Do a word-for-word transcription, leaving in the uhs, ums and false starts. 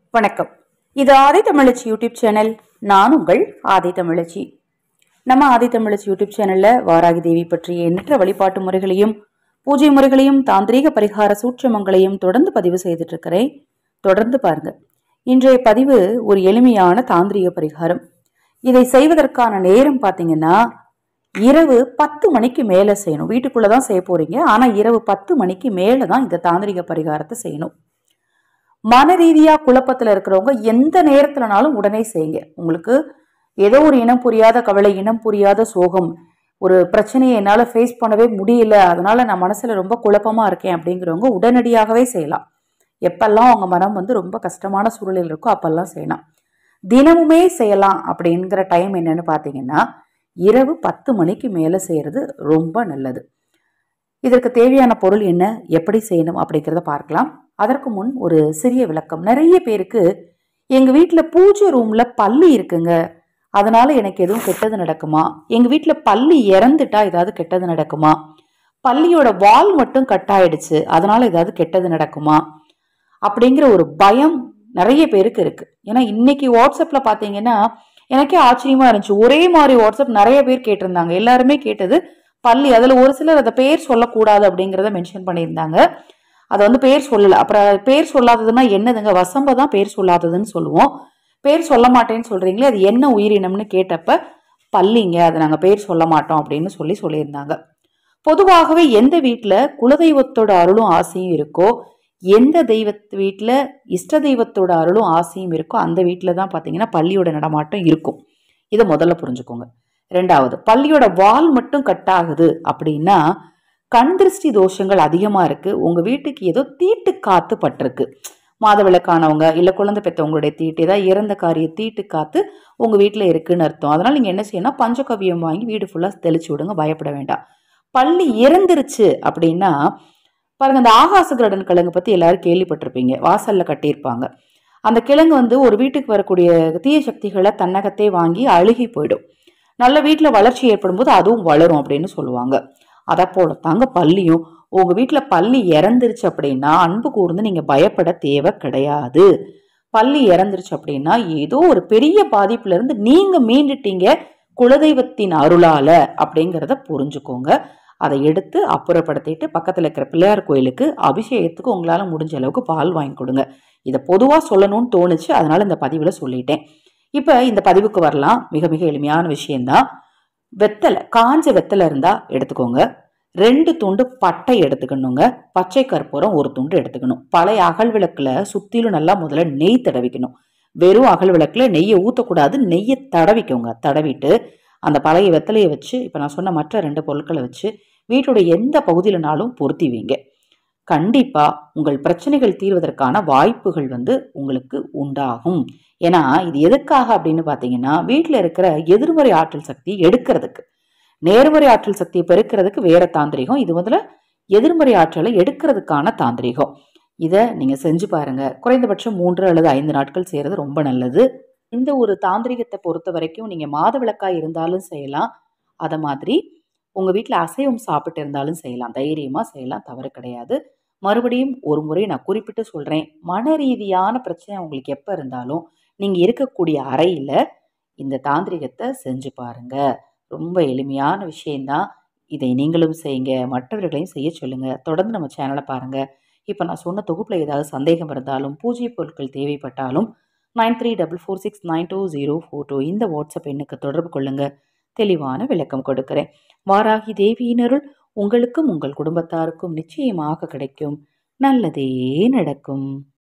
வணக்கம். இது ஆதி தமிழச்சி YouTube channel. நான் உங்கள் ஆதி தமிழச்சி. நம்ம ஆதி தமிழச்சி யூடியூப் சேனல்ல வாராகி தேவி பற்றிய எண்ணற்ற வழிபாட்டு முறைகளையும் பூஜை முறைகளையும் தாந்திரீக பரிகார சூட்சமங்களையும் தொடர்ந்து பதிவு செய்துட்டு இருக்கிறேன். தொடர்ந்து பாருங்க. இன்றைய பதிவு ஒரு எளிமையான தாந்திரீக பரிகாரம். இதை செய்வதற்கான நேரம் பார்த்தீங்கன்னா இரவு பத்து மணிக்கு மேல செய்யணும். வீட்டுக்குள்ளதான் செய்ய போறீங்க. ஆனா இரவு பத்து மணிக்கு மேலதான் இந்த தாந்திரீக பரிகாரத்தை செய்யணும். மன ரீதியா குழப்பத்துல இருக்கிறவங்க எந்த நேரத்துலனாலும் உடனே செய்யுங்க. உங்களுக்கு ஏதோ ஒரு இனம் புரியாத கவலை, இனம் புரியாத சோகம், ஒரு பிரச்சனையை என்னால ஃபேஸ் பண்ணவே முடியல, அதனால நான் மனசுல ரொம்ப குழப்பமா இருக்கேன் அப்படிங்கிறவங்க உடனடியாகவே செய்யலாம். எப்பெல்லாம் அவங்க மனம் வந்து ரொம்ப கஷ்டமான சூழலில் இருக்கோ அப்பெல்லாம் செய்யலாம். தினமுமே செய்யலாம் அப்படிங்கிற டைம் என்னன்னு பாத்தீங்கன்னா இரவு பத்து மணிக்கு மேல செய்யறது ரொம்ப நல்லது. இதற்கு தேவையான பொருள் என்ன, எப்படி செய்யணும் அப்படிங்கிறத பார்க்கலாம். அதற்கு முன் ஒரு சிறிய விளக்கம். நிறைய பேருக்கு எங்க வீட்டுல பூஜை ரூம்ல பல்லி இருக்குங்க, அதனால எனக்கு எதுவும் கெட்டது நடக்குமா, எங்க வீட்டுல பல்லி இறந்துட்டா ஏதாவது கெட்டது நடக்குமா, பல்லியோட வால் மட்டும் கட் ஆயிடுச்சு அதனால ஏதாவது கெட்டது நடக்குமா அப்படிங்கிற ஒரு பயம் நிறைய பேருக்கு இருக்கு. ஏன்னா இன்னைக்கு வாட்ஸ்அப்ல பாத்தீங்கன்னா எனக்கே ஆச்சரியமா இருந்துச்சு. ஒரே மாதிரி வாட்ஸ்அப் நிறைய பேர் கேட்டிருந்தாங்க. எல்லாருமே கேட்டது பள்ளி. அதுல ஒரு சிலர் அதை பேர் சொல்லக்கூடாது அப்படிங்கிறத மென்ஷன் பண்ணியிருந்தாங்க. அதை வந்து பேர் சொல்லல. அப்புறம் பேர் சொல்லாததுன்னா என்னதுங்க, வசம்ப தான் பேர் சொல்லாததுன்னு சொல்லுவோம். பேர் சொல்ல மாட்டேன்னு சொல்றீங்களே, அது என்ன உயிரினம்னு கேட்டப்ப பள்ளிங்க, அதை நாங்க பேர் சொல்ல மாட்டோம் அப்படின்னு சொல்லி சொல்லியிருந்தாங்க. பொதுவாகவே எந்த வீட்டுல குலதெய்வத்தோட அருளும் ஆசையும் இருக்கோ, எந்த தெய்வத்து வீட்டுல இஷ்ட தெய்வத்தோட அருளும் ஆசையும் இருக்கோ அந்த வீட்டுல தான் பாத்தீங்கன்னா பள்ளியோட நடமாட்டம் இருக்கும். இதை முதல்ல புரிஞ்சுக்கோங்க. ரெண்டாவது, பள்ளியோட வால் மட்டும் கட் ஆகுது அப்படின்னா கண் திருஷ்டி தோஷங்கள் அதிகமா இருக்கு. உங்க வீட்டுக்கு ஏதோ தீட்டு காத்து பட்டிருக்கு. மாதவிளக்கானவங்க இல்ல குழந்தை பெற்றவங்களுடைய தீட்டு, ஏதாவது இறந்த காரிய தீட்டு காத்து உங்க வீட்டுல இருக்குன்னு அர்த்தம். அதனால நீங்க என்ன செய்யணும், பஞ்சகவியம் வாங்கி வீடு ஃபுல்லா தெளிச்சு விடுங்க, பயப்பட வேண்டாம். பள்ளி இறந்துருச்சு அப்படின்னா பாருங்க, இந்த ஆகாச கிரடன் கிழங்கு பத்தி எல்லாரும் கேள்விப்பட்டிருப்பீங்க. வாசல்ல கட்டியிருப்பாங்க. அந்த கிழங்கு வந்து ஒரு வீட்டுக்கு வரக்கூடிய தீய சக்திகளை தன்னகத்தே வாங்கி அழுகி போயிடும். நல்ல வீட்டுல வளர்ச்சி ஏற்படும் போது அதுவும் வளரும் அப்படின்னு சொல்லுவாங்க. அதை போல தாங்க பள்ளியும். உங்க வீட்டுல பள்ளி இறந்துருச்சு அப்படின்னா அன்பு கூர்ந்து நீங்க பயப்பட தேவை கிடையாது. பள்ளி இறந்துருச்சு அப்படின்னா ஏதோ ஒரு பெரிய பாதிப்புல இருந்து நீங்க மீண்டுட்டீங்க குலதெய்வத்தின் அருளால அப்படிங்கிறத புரிஞ்சுக்கோங்க. அதை எடுத்து அப்புறப்படுத்திட்டு பக்கத்துல இருக்கிற பிள்ளையார் கோயிலுக்கு அபிஷேகத்துக்கு உங்களால முடிஞ்ச அளவுக்கு பால் வாங்கி கொடுங்க. இதை பொதுவா சொல்லணும்னு தோணுச்சு, அதனால இந்த பதிவுல சொல்லிட்டேன். இப்ப இந்த பதிவுக்கு வரலாம். மிக மிக எளிமையான விஷயம்தான். வெத்தலை, காஞ்ச வெத்தலை இருந்தா எடுத்துக்கோங்க. ரெண்டு துண்டு பட்டை எடுத்துக்கணுங்க. பச்சை கற்பூரம் ஒரு துண்டு எடுத்துக்கணும். பழைய அகல் விளக்குல சுத்திலும் நல்லா முதல்ல நெய் தடவிக்கணும். வெறும் அகல் விளக்குல நெய்யை ஊத்தக்கூடாது, நெய்யை தடவிக்கோங்க. தடவிட்டு அந்த பழைய வெத்தலையை வச்சு இப்ப நான் சொன்ன மற்ற ரெண்டு பொருட்களை வச்சு வீட்டுடைய எந்த பகுதியிலனாலும் பொருத்தி வைங்க. கண்டிப்பா உங்கள் பிரச்சனைகள் தீர்வதற்கான வாய்ப்புகள் வந்து உங்களுக்கு உண்டாகும். ஏன்னா இது எதுக்காக அப்படின்னு பாத்தீங்கன்னா வீட்டுல இருக்கிற எதிர்மறை ஆற்றல் சக்தி எடுக்கிறதுக்கு, நேர்மறை ஆற்றல் சக்தியை பெருக்கிறதுக்கு வேற தாந்திரிகம், இது முதல்ல எதிர்மறை ஆற்றலை எடுக்கிறதுக்கான தாந்திரிகம். இதை நீங்க செஞ்சு பாருங்க. குறைந்தபட்சம் மூன்று அல்லது ஐந்து நாட்கள் செய்யறது ரொம்ப நல்லது. இந்த ஒரு தாந்திரிகத்தை பொறுத்த வரைக்கும் நீங்க மாதவிளக்காய் இருந்தாலும் செய்யலாம், அத மாதிரி உங்க வீட்டுல அசைவம் சாப்பிட்டு இருந்தாலும் செய்யலாம். தைரியமா செய்யலாம், தவறு கிடையாது. மறுபடியும் ஒரு முறை நான் குறிப்பிட்டு சொல்றேன், மன ரீதியான பிரச்சனை உங்களுக்கு எப்ப இருந்தாலும் நீங்க இருக்கக்கூடிய அறையில இந்த தாந்திரிகத்தை செஞ்சு பாருங்க. ரொம்ப எளிமையான விஷயம்தான். இதை நீங்களும் செய்யுங்க, மற்றவர்களையும் செய்ய சொல்லுங்க. தொடர்ந்து நம்ம சேனலை பாருங்க. இப்ப நான் சொன்ன தொகுப்புல ஏதாவது சந்தேகம் இருந்தாலும் பூஜை பொருட்கள் தேவைப்பட்டாலும் nine three double four six nine two zero four two இந்த வாட்ஸ்அப் எண்ணுக்கு தொடர்பு கொள்ளுங்க. தெளிவான விளக்கம் கொடுக்கிறேன். வாராகி தேவியின் அருள் உங்களுக்கும் உங்கள் குடும்பத்தாருக்கும் நிச்சயமாக கிடைக்கும். நல்லதே நடக்கும்.